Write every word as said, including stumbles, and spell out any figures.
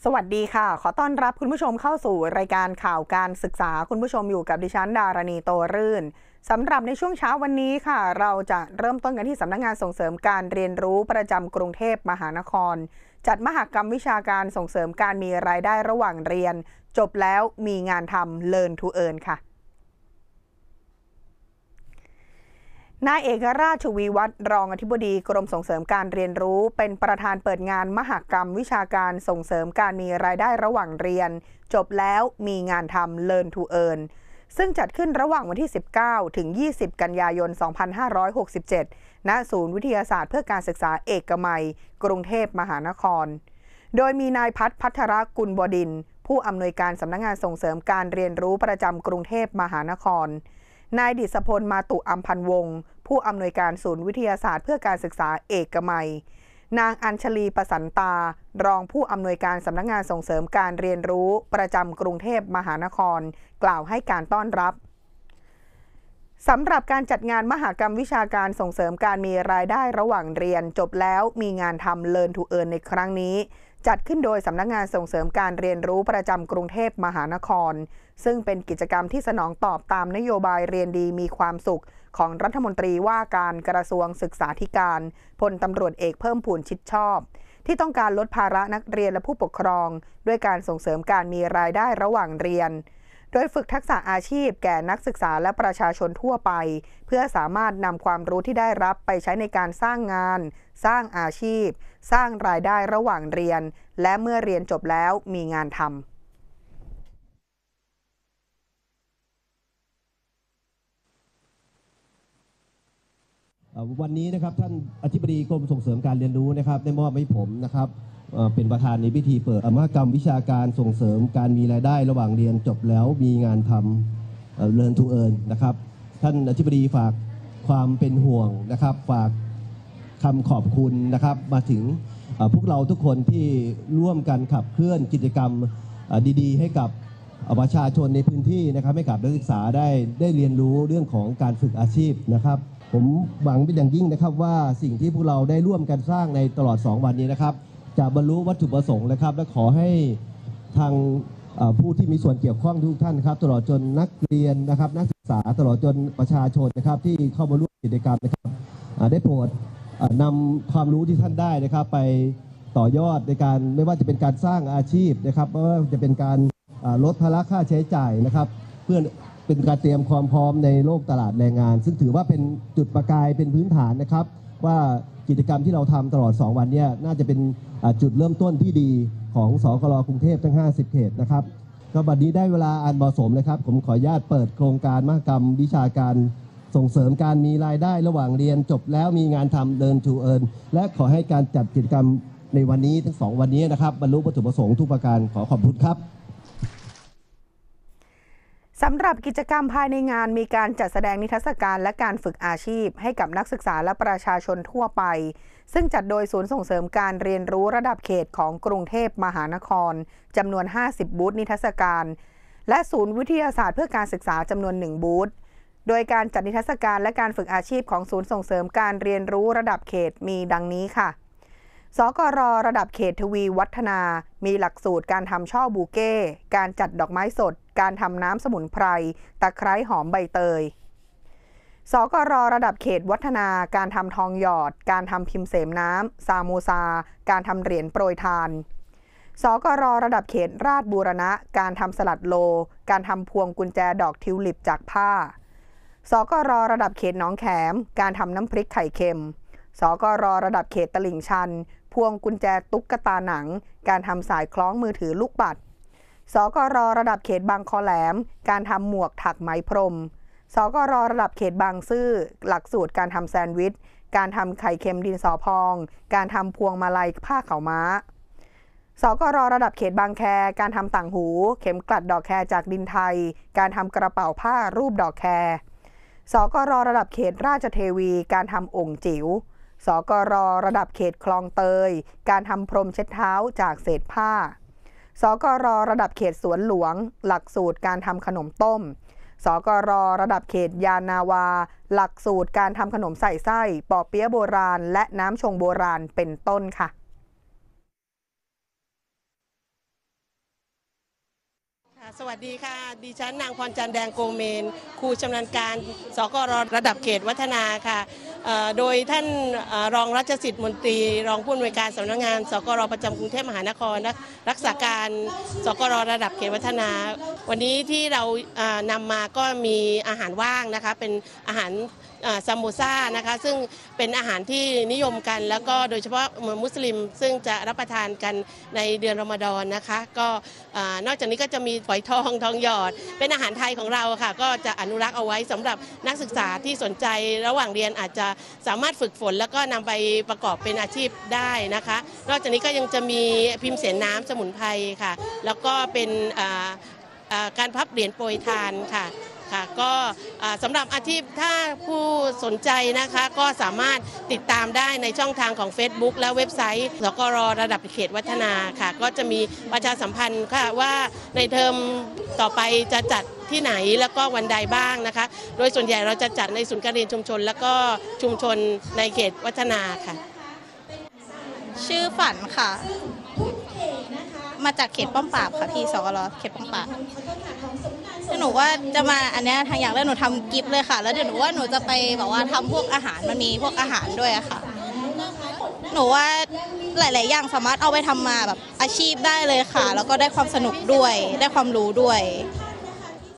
สวัสดีค่ะขอต้อนรับคุณผู้ชมเข้าสู่รายการข่าวการศึกษาคุณผู้ชมอยู่กับดิฉันดารณีโตรื่นสำหรับในช่วงเช้าวันนี้ค่ะเราจะเริ่มต้นกันที่สำนักงานส่งเสริมการเรียนรู้ประจำกรุงเทพมหานครจัดมหกรรมวิชาการส่งเสริมการมีรายได้ระหว่างเรียนจบแล้วมีงานทำ Learn to Earn ค่ะนายเอกราช ชวีวัฒน์รองอธิบดีกรมส่งเสริมการเรียนรู้เป็นประธานเปิดงานมหกรรมวิชาการส่งเสริมการมีรายได้ระหว่างเรียนจบแล้วมีงานทำ Learn to Earn ซึ่งจัดขึ้นระหว่างวันที่สิบเก้าถึงยี่สิบกันยายนสองพันห้าร้อยหกสิบเจ็ดณศูนย์วิทยาศาสตร์เพื่อการศึกษาเอกมัยกรุงเทพมหานครโดยมีนายพัฒน์พัทรกุลบดินทร์ผู้อำนวยการสำนักงานส่งเสริมการเรียนรู้ประจำกรุงเทพมหานครนายดิษพลมาตุอัมพันวงศ์ผู้อำนวยการศูนย์วิทยาศาสตร์เพื่อการศึกษาเอกมัยนางอัญชลีประสันตารองผู้อำนวยการสำนักงานส่งเสริมการเรียนรู้ประจำกรุงเทพมหานครกล่าวให้การต้อนรับสำหรับการจัดงานมหกรรมวิชาการส่งเสริมการมีรายได้ระหว่างเรียนจบแล้วมีงานทำ Learn to Earn ในครั้งนี้จัดขึ้นโดยสำนักงานส่งเสริมการเรียนรู้ประจำกรุงเทพมหานครซึ่งเป็นกิจกรรมที่สนองตอบตามนโยบายเรียนดีมีความสุขของรัฐมนตรีว่าการกระทรวงศึกษาธิการพลตำรวจเอกเพิ่มพูนชิดชอบที่ต้องการลดภาระนักเรียนและผู้ปกครองด้วยการส่งเสริมการมีรายได้ระหว่างเรียนโดยฝึกทักษะอาชีพแก่นักศึกษาและประชาชนทั่วไปเพื่อสามารถนำความรู้ที่ได้รับไปใช้ในการสร้างงานสร้างอาชีพสร้างรายได้ระหว่างเรียนและเมื่อเรียนจบแล้วมีงานทำวันนี้นะครับท่านอธิบดีกรมส่งเสริมการเรียนรู้นะครับได้มอบให้ผมนะครับเป็นประธานในพิธีเปิดมหกรรมวิชาการส่งเสริมการมีรายได้ระหว่างเรียนจบแล้วมีงานทำ Learn to Earn นะครับท่านอธิบดีฝากความเป็นห่วงนะครับฝากคำขอบคุณนะครับมาถึงพวกเราทุกคนที่ร่วมกันขับเคลื่อนกิจกรรมดีๆให้กับประชาชนในพื้นที่นะครับให้กับนักศึกษาได้ได้เรียนรู้เรื่องของการฝึกอาชีพนะครับผมหวังเป็นอย่างยิ่งนะครับว่าสิ่งที่พวกเราได้ร่วมกันสร้างในตลอดสองวันนี้นะครับจะบรรลุวัตถุประสงค์นะครับและขอให้ทางผู้ที่มีส่วนเกี่ยวข้องทุกท่านครับตลอดจนนักเรียนนะครับนักศึกษาตลอดจนประชาชนนะครับที่เข้ามาร่วมกิจกรรมนะครับได้โปรดนำความรู้ที่ท่านได้นะครับไปต่อยอดในการไม่ว่าจะเป็นการสร้างอาชีพนะครับไม่ว่าจะเป็นการลดภาระค่าใช้จ่ายนะครับเพื่อเป็นการเตรียมความพร้อมในโลกตลาดแรงงานซึ่งถือว่าเป็นจุดประกายเป็นพื้นฐานนะครับว่ากิจกรรมที่เราทำตลอดสองวันนี้น่าจะเป็นจุดเริ่มต้นที่ดีของสกล.กรุงเทพทั้งห้าสิบเขตนะครับก็บัดนี้ได้เวลาอันเหมาะสมนะครับผมขออนุญาตเปิดโครงการมหกรรมวิชาการส่งเสริมการมีรายได้ระหว่างเรียนจบแล้วมีงานทำ Learn to Earn และขอให้การจัดกิจกรรมในวันนี้ทั้งสองวันนี้นะครับบรรลุวัตถุประสงค์ทุกประการขอขอบคุณครับสำหรับกิจกรรมภายในงานมีการจัดแสดงนิทรรศการและการฝึกอาชีพให้กับนักศึกษาและประชาชนทั่วไปซึ่งจัดโดยศูนย์ส่งเสริมการเรียนรู้ระดับเขตของกรุงเทพมหานครจำนวนห้าสิบบูธนิทรรศการและศูนย์วิทยาศาสตร์เพื่อการศึกษาจำนวนหนึ่งบูธโดยการจัดนิทรรศการและการฝึกอาชีพของศูนย์ส่งเสริมการเรียนรู้ระดับเขตมีดังนี้ค่ะสกร.ระดับเขตทวีวัฒนามีหลักสูตรการทำช่อบูเก้การจัดดอกไม้สดการทำน้ำสมุนไพรตะไคร้หอมใบเตยสกร.ระดับเขตวัฒนาการทำทองหยอดการทำพิมพ์เสมน้ำซาโมซาการทำเหรียญโปรยทานสกร.ระดับเขตราชบูรณะการทำสลัดโลการทำพวงกุญแจดอกทิวลิปจากผ้าสกร.ระดับเขตหนองแขมการทำน้ำพริกไข่เค็มสกร.ระดับเขตตลิ่งชันพวงกุญแจตุ๊กตาหนังการทำสายคล้องมือถือลูกปัดสกร.ระดับเขตบางคอแหลมการทำหมวกถักไหมพรมสกร.ระดับเขตบางซื่อหลักสูตรการทำแซนด์วิชการทำไข่เค็มดินสอพองการทำพวงมาลัยผ้าขาวม้าสกร.ระดับเขตบางแคการทำต่างหูเข็มกลัดดอกแคจากดินไทยการทำกระเป๋าผ้ารูปดอกแคสกร.ระดับเขตราชเทวีการทำโอ่งจิ๋วสกร.ระดับเขตคลองเตยการทำพรมเช็ดเท้าจากเศษผ้าสกร.ระดับเขตสวนหลวงหลักสูตรการทำขนมต้มสกร.ระดับเขตยานนาวาหลักสูตรการทำขนมใส่ไส้ปอเปี๊ยะโบราณและน้ำชงโบราณเป็นต้นค่ะสวัสดีค่ะดิฉันนางพรจันทร์แดงโกเมนครูชำนาญการสกรระดับเขตวัฒนาค่ะโดยท่านรองรัชสิทธิ์มนตรีรองผู้อำนวยการสำนักงานสกรประจำกรุงเทพมหานครรักษาการสกรระดับเขตวัฒนา วันนี้ที่เรานำมาก็มีอาหารว่างนะคะเป็นอาหารซามโมซ่านะคะซึ่งเป็นอาหารที่นิยมกันแล้วก็โดยเฉพาะมุสลิมซึ่งจะรับประทานกันในเดือนรอมฎอนนะคะก็นอกจากนี้ก็จะมีฝอยทองทองหยอดเป็นอาหารไทยของเราค่ะก็จะอนุรักษ์เอาไว้สำหรับนักศึกษาที่สนใจระหว่างเรียนอาจจะสามารถฝึกฝนแล้วก็นำไปประกอบเป็นอาชีพได้นะคะนอกจากนี้ก็ยังจะมีพิมพ์เสนน้ำสมุนไพรค่ะแล้วก็เป็นการพับเหรียญโปรยทานค่ะค่ะก็สำหรับอาชีพถ้าผู้สนใจนะคะก็สามารถติดตามได้ในช่องทางของ Facebook และเว็บไซต์สกรระดับเขตวัฒนาค่ะก็จะมีประชาสัมพันธ์ค่ะว่าในเทอมต่อไปจะจัดที่ไหนแล้วก็วันใดบ้างนะคะโดยส่วนใหญ่เราจะจัดในศูนย์การเรียนชุมชนแล้วก็ชุมชนในเขตวัฒนาค่ะชื่อฝันค่ะมาจากเขตป้อมปราบค่ะพี่สกรเขตป้อมปราบหนูว่าจะมาอันนี้ทางอย่างแรกหนูทำกิฟต์เลยค่ะแล้วเดี๋ยวหนูว่าหนูจะไปแบบว่าทำพวกอาหารมันมีพวกอาหารด้วยอะค่ะหนูว่าหลายๆอย่างสามารถเอาไปทำมาแบบอาชีพได้เลยค่ะแล้วก็ได้ความสนุกด้วยได้ความรู้ด้วย